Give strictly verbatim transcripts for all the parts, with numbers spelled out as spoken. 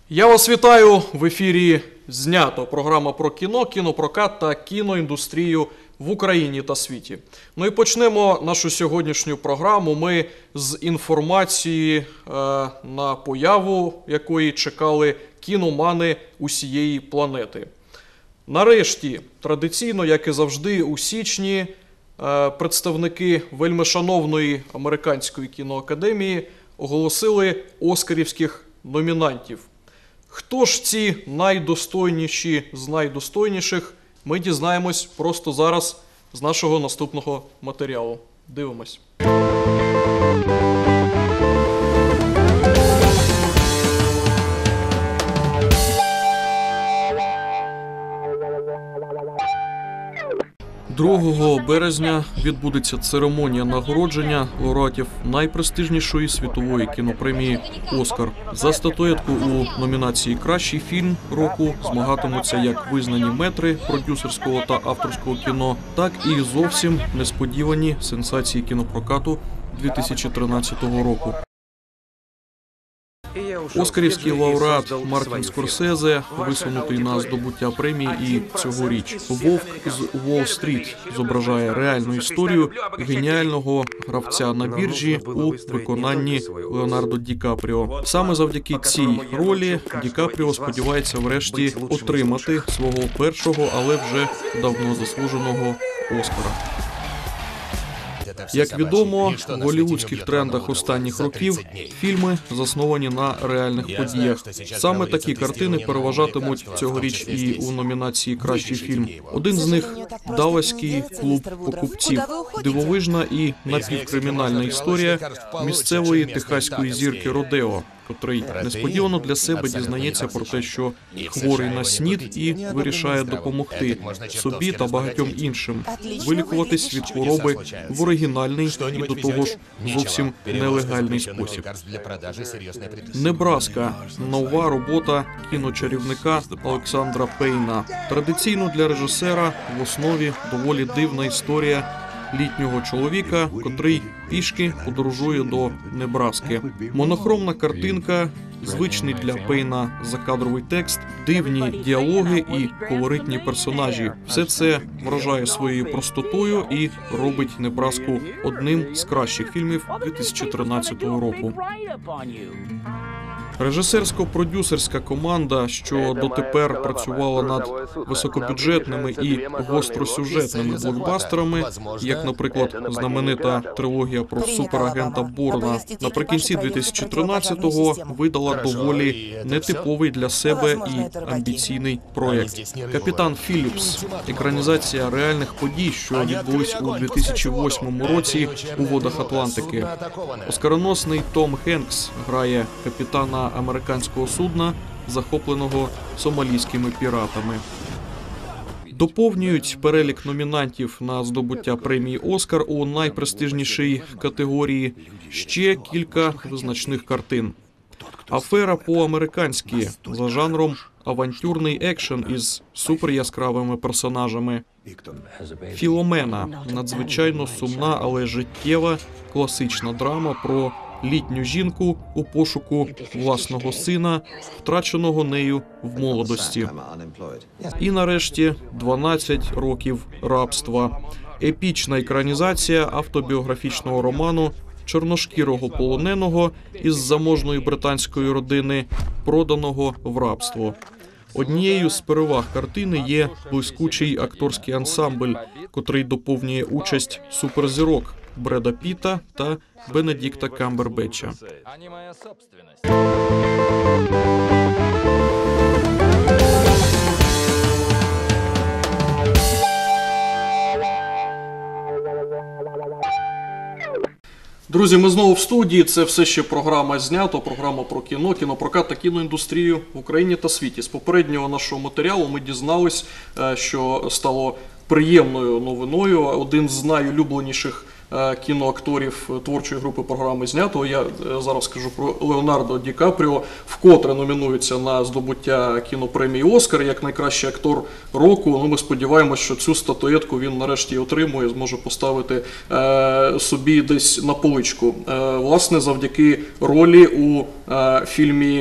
Я вас вітаю! В ефірі «Знято» – програма про кіно, кінопрокат та кіноіндустрію в Україні та світі. Ну і почнемо нашу сьогоднішню програму ми з інформації, е, на появу якої чекали кіномани усієї планети. Нарешті, традиційно, як і завжди, у січні е, представники вельмишановної Американської кіноакадемії оголосили оскарівських номінантів. Хто ж ці найдостойніші з найдостойніших, ми дізнаємось просто зараз з нашого наступного матеріалу. Дивимось. другого березня відбудеться церемонія нагородження лауреатів найпрестижнішої світової кінопремії «Оскар». За статуетку у номінації «Кращий фільм року» змагатимуться як визнані метри продюсерського та авторського кіно, так і зовсім несподівані сенсації кінопрокату дві тисячі тринадцятого року. Оскарівський лауреат Мартін Скорсезе висунутий на здобуття премії і цьогоріч. «Вовк з Уолл-стріт» зображає реальну історію геніального гравця на біржі у виконанні Леонардо Ді Капріо. Саме завдяки цій ролі Ді Капріо сподівається врешті отримати свого першого, але вже давно заслуженого Оскара. Як відомо, в голлівудських трендах останніх років фільми засновані на реальних подіях. Саме такі картини переважатимуть цьогоріч і у номінації «Кращий фільм». Один з них – «Далласький клуб покупців». Дивовижна і напівкримінальна історія місцевої техаської зірки Родео, котрий несподівано для себе дізнається про те, що хворий на СНІД і вирішає допомогти собі та багатьом іншим вилікуватись від хвороби в оригінальний і до того ж зовсім нелегальний спосіб. «Небраска» – нова робота кіночарівника Олександра Пейна. Традиційно для режисера в основі доволі дивна історія літнього чоловіка, котрий пішки подорожує до Небраски. Монохромна картинка, звичний для Пейна закадровий текст, дивні діалоги і колоритні персонажі. Все це вражає своєю простотою і робить Небраску одним з кращих фільмів дві тисячі тринадцятого року. Режисерсько-продюсерська команда, що дотепер працювала над високобюджетними і гостросюжетними блокбастерами, як, наприклад, знаменита трилогія про суперагента Борна, наприкінці дві тисячі тринадцятого видала доволі нетиповий для себе і амбіційний проєкт. «Капітан Філіпс» – екранізація реальних подій, що відбулись у дві тисячі восьмому році у водах Атлантики. Оскароносний Том Хенкс грає капітана американського судна, захопленого сомалійськими піратами. Доповнюють перелік номінантів на здобуття премії «Оскар» у найпрестижнішій категорії ще кілька визначних картин. «Афера по-американськи» за жанром авантюрний екшен із суперяскравими персонажами. «Філомена» – надзвичайно сумна, але життєва класична драма про літню жінку у пошуку власного сина, втраченого нею в молодості. І нарешті «дванадцять років рабства» – епічна екранізація автобіографічного роману чорношкірого полоненого із заможної британської родини, проданого в рабство. Однією з переваг картини є блискучий акторський ансамбль, котрий доповнює участь суперзірок Бреда Піта та Бенедікта Камбербетча. Друзі, ми знову в студії. Це все ще програма «Знято», програма про кіно, кінопрокат та кіноіндустрію в Україні та світі. З попереднього нашого матеріалу ми дізнались, що стало приємною новиною. Один з найулюбленіших кіноакторів творчої групи програми «Знято». Я зараз скажу про Леонардо Ді Капріо, вкотре номінується на здобуття кінопремії «Оскар» як найкращий актор року. Ну, ми сподіваємося, що цю статуетку він нарешті отримує, зможе поставити е, собі десь на поличку. Е, власне, завдяки ролі у е, фільмі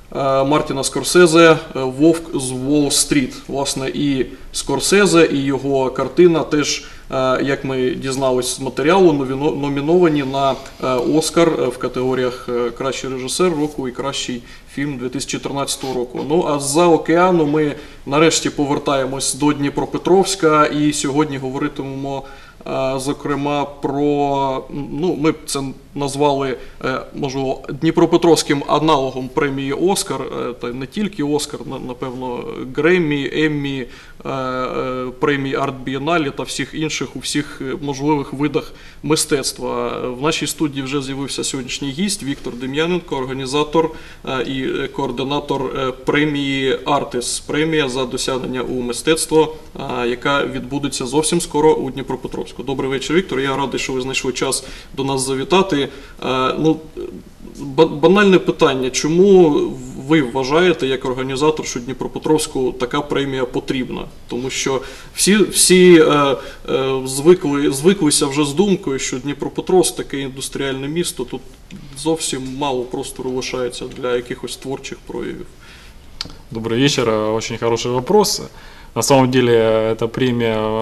Мартіна Скорсезе «Вовк з Уолл-стріт». Власне, і Скорсезе, і його картина теж, як ми дізналися з матеріалу, номіновані на Оскар в категоріях «Кращий режисер року» і «Кращий фільм дві тисячі тринадцятого року». Ну, а з-за океану ми нарешті повертаємось до Дніпропетровська і сьогодні говоритимемо зокрема про, ну, ми це назвали, можливо, Дніпропетровським аналогом премії «Оскар», та не тільки «Оскар», напевно, Греммі, Еммі, премії Арт-Бієнале та всіх інших у всіх можливих видах мистецтва. В нашій студії вже з'явився сьогоднішній гість Віктор Дем'яненко, організатор і координатор премії «Артис», премія за досягнення у мистецтво, яка відбудеться зовсім скоро у Дніпропетровську. Добрий вечір, Віктор. Я радий, що ви знайшли час до нас завітати. Ну, банальне питання. Чому ви вважаєте, як організатор, що Дніпропетровську така премія потрібна? Тому що всі, всі е, е, звикли, звиклися вже з думкою, що Дніпропетровськ – таке індустріальне місто, тут зовсім мало простору лишається для якихось творчих проявів. Добрый вечер, очень хороший вопрос. На самом деле эта премия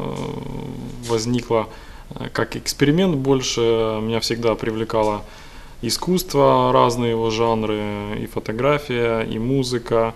возникла как эксперимент больше. Меня всегда привлекало искусство, разные его жанры, и фотография, и музыка.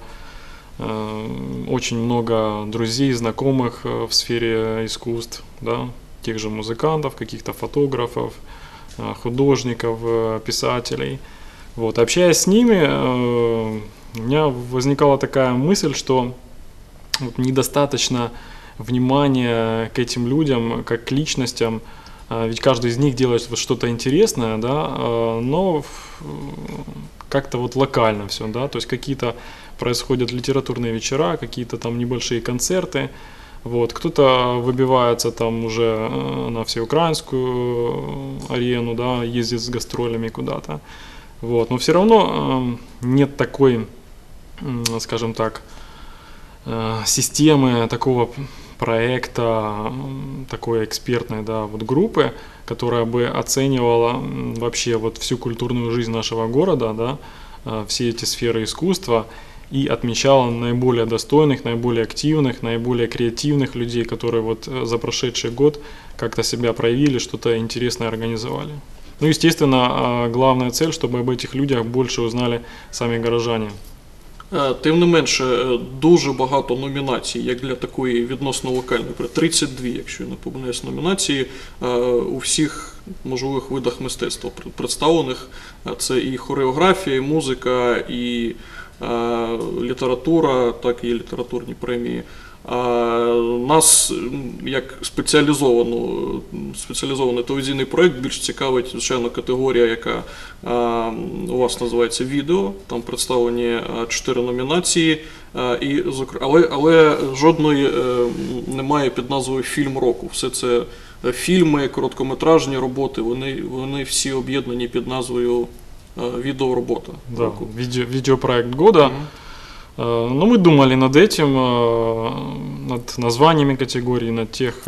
Очень много друзей, знакомых в сфере искусств, да, тех же музыкантов, каких-то фотографов, художников, писателей. Вот. Общаясь с ними, у меня возникала такая мысль, что вот недостаточно внимания к этим людям, как к личностям, ведь каждый из них делает вот что-то интересное, да, но как-то вот локально все, да, то есть какие-то происходят литературные вечера, какие-то там небольшие концерты, вот, кто-то выбивается там уже на всеукраинскую арену, да, ездит с гастролями куда-то, вот, но все равно нет такой, скажем так, системы, такого проекта, такой экспертной, да, вот группы, которая бы оценивала вообще вот всю культурную жизнь нашего города, да, все эти сферы искусства и отмечала наиболее достойных, наиболее активных, наиболее креативных людей, которые вот за прошедший год как-то себя проявили, что-то интересное организовали. Ну, естественно, главная цель, чтобы об этих людях больше узнали сами горожане. Тим не менше, дуже багато номінацій, як для такої відносно локальної, тридцять дві, якщо я не помиляюсь, номінації у всіх можливих видах мистецтва представлених. Це і хореографія, і музика, і література, так і літературні премії. Нас, як спеціалізовану, спеціалізований телевізійний проєкт, більш цікавить, звичайно, категорія, яка у вас називається «Відео». Там представлені чотири номінації, і, але, але жодної немає під назвою «Фільм року». Все це фільми, короткометражні роботи, вони, вони всі об'єднані під назвою «Відеоробота». Да, видео, видеопроект года. Mm-hmm. Но мы думали над этим, над названиями категорий, над тех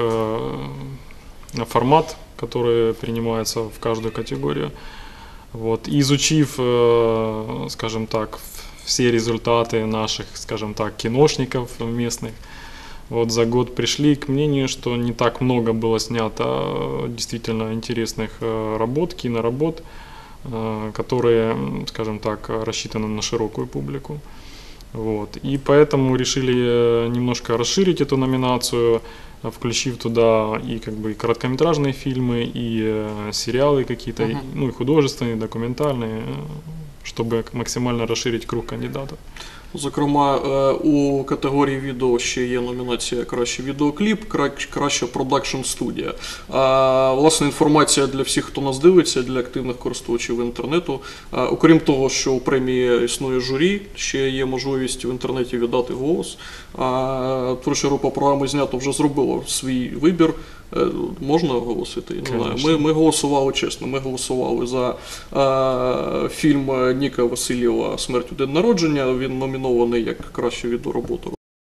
формат, который принимается в каждую категорию. Вот. И изучив, скажем так, все результаты наших, скажем так, киношников местных, вот за год пришли к мнению, что не так много было снято действительно интересных работ, киноработ, которые, скажем так, рассчитаны на широкую публику. Вот. И поэтому решили немножко расширить эту номинацию, включив туда и как бы и короткометражные фильмы, и сериалы какие-то, uh-huh. ну и художественные, и документальные, чтобы максимально расширить круг кандидатов. Зокрема, у категорії відео ще є номінація «Кращий відеокліп», «Краща продакшн-студія». Власне, інформація для всіх, хто нас дивиться, для активних користувачів інтернету. Окрім того, що у премії існує журі, ще є можливість в інтернеті віддати голос. Творча група програми «Знято» вже зробила свій вибір. Можна оголосити? Не знаю. Ми, ми голосували чесно, ми голосували за е, фільм Ніка Васильєва «Смерть у день народження», він номінований як краща відеоробота.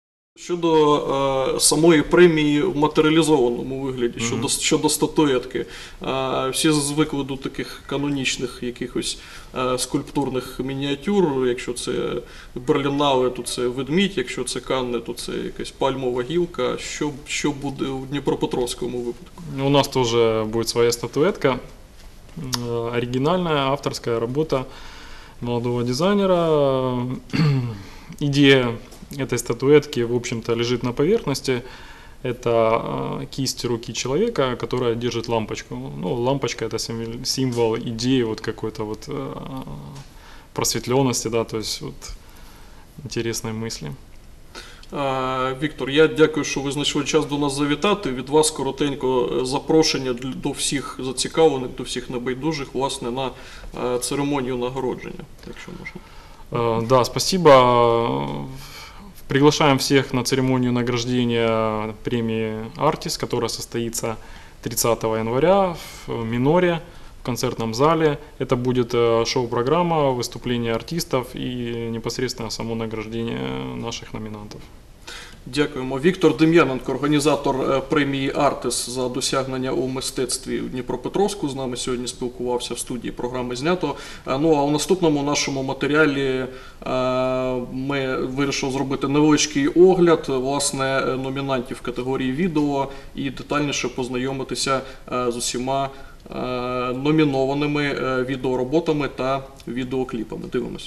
Щодо е, самої премії в матеріалізованому вигляді, Мгм. щодо, щодо статуетки, е, всі звикли до таких канонічних якихось е, скульптурних мініатюр. Якщо це Берлінале, то це ведмідь, якщо це Канне, то це якась пальмова гілка. Що, що буде у Дніпропетровському випадку? У нас тоже будет своя статуэтка, э, оригинальная авторская работа молодого дизайнера. Идея этой статуэтки, в общем-то, лежит на поверхности. Это э, кисть руки человека, которая держит лампочку. Ну, лампочка — это символ, символ идеи вот какой-то вот э, просветленности, да, то есть вот интересной мысли. Е, Віктор, я дякую, що ви знайшли час до нас завітати. Від вас коротенько е, запрошення для- до всіх зацікавлених, до всіх небайдужих, власне, на е, церемонію нагородження, якщо можна. Э, Да, спасибо. Приглашаем всех на церемонию награждения премии «Артис», которая состоится тридцатого января в Миноре, в концертном зале. Это будет э, шоу-программа, выступления артистов и непосредственно само награждение наших номинантов. Дякуємо. Віктор Дем'яненко, організатор е, премії «Артис» за досягнення у мистецтві у Дніпропетровську, з нами сьогодні спілкувався в студії програми «Знято». Е, Ну, а у наступному нашому матеріалі е, ми вирішили зробити невеличкий огляд, власне, номінантів категорії відео і детальніше познайомитися е, з усіма е, номінованими е, відеороботами та відеокліпами. Дивимось.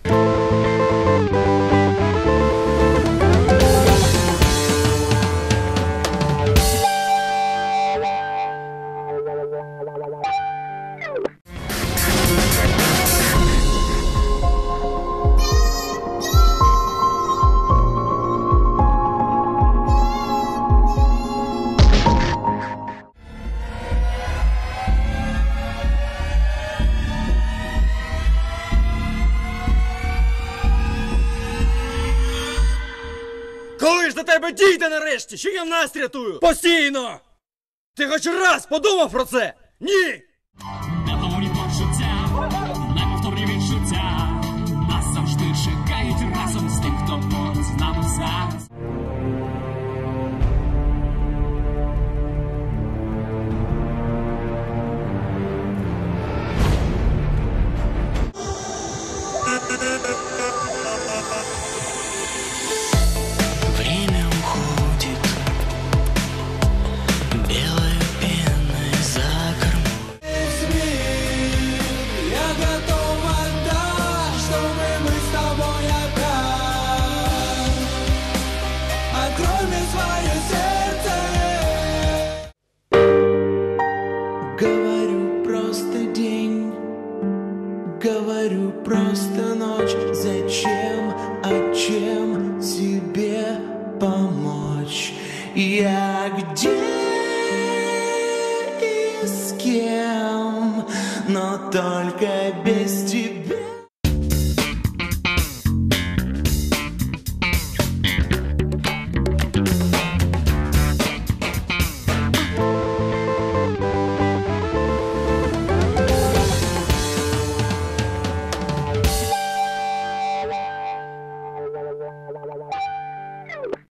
Коли ж до тебе дійде нарешті, що я нас рятую? Постійно! Ти хоч раз подумав про це? Ні! Неповні почуття, неповторні відчуття, нас завжди чекають разом з тим, хто поруч з нами зараз. Время уходит белой пеной за кормой. Я готов отдать, чтобы мы с тобой опять. Открой мне свое сердце. Говорю просто день, говорю просто ночь. Зачем, а чем тебе помочь? Я где и с кем, но только без тебя.